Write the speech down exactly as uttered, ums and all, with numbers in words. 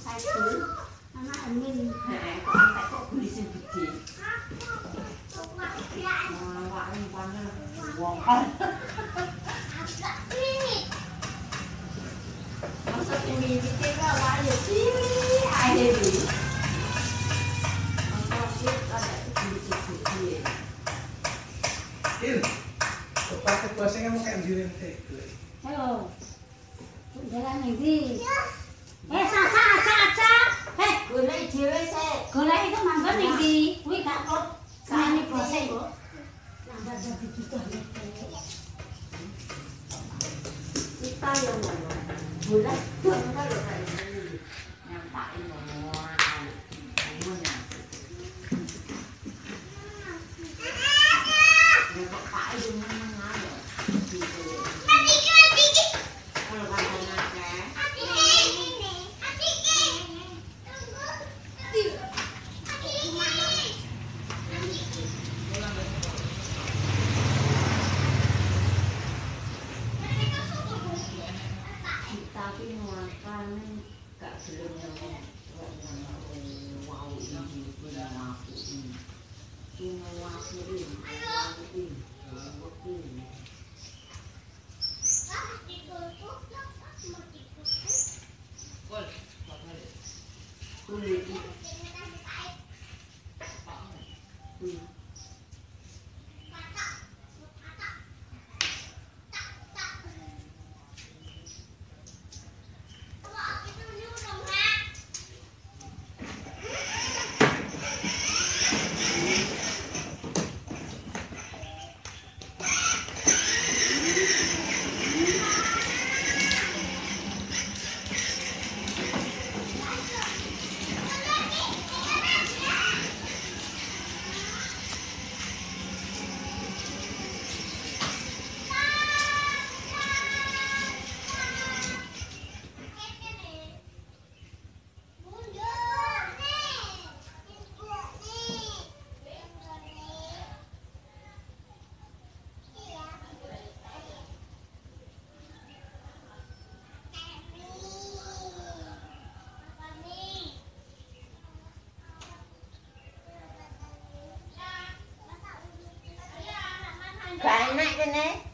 Anak Amin. Heeh, kok entek kok beli sing gede. Wah, ini panen wong kan. Masa sing mikir wae ya cilik ae iki. Masa sih ada beli sing gede. Il, pakai kuasanya mau kayak diri nanti. Halo. Jalan ini. Eh, sasa, aca, aca. Eh, Golek dhewe sik. golek itu manggon iki. Kuwi gak kok seneni bose kok. Nambah jadi kita ya. Kita yang ngono. Golek dong karo kae iki. Nyampake ngono ae. Ngono. Nek kok kae yo meneng ae. Atiki, atiki. Kalau kan akeh. Tapi makan gak gelem wow ini punya aku ini cuma aku ini aku ini aku ini kulit kulit gak enak kene.